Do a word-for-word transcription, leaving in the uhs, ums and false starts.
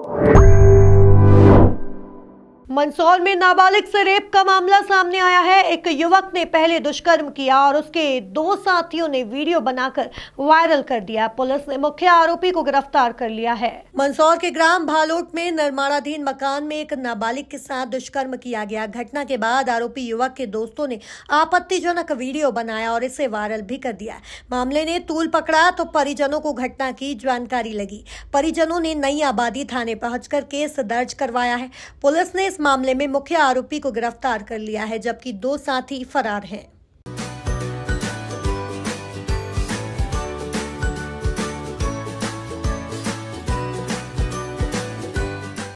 मंदसौर में नाबालिग से रेप का मामला सामने आया है। एक युवक ने पहले दुष्कर्म किया और उसके दो साथियों ने वीडियो बनाकर वायरल कर दिया। पुलिस ने मुख्य आरोपी को गिरफ्तार कर लिया है। मंदसौर के ग्राम भालोट में निर्माणाधीन मकान में एक नाबालिग के साथ दुष्कर्म किया गया। घटना के बाद आरोपी युवक के दोस्तों ने आपत्तिजनक वीडियो बनाया और इसे वायरल भी कर दिया। मामले ने तूल पकड़ा तो परिजनों को घटना की जानकारी लगी। परिजनों ने नई आबादी थाने पहुंचकर केस दर्ज करवाया है। पुलिस ने इस मामले में मुख्य आरोपी को गिरफ्तार कर लिया है, जबकि दो साथी फरार हैं।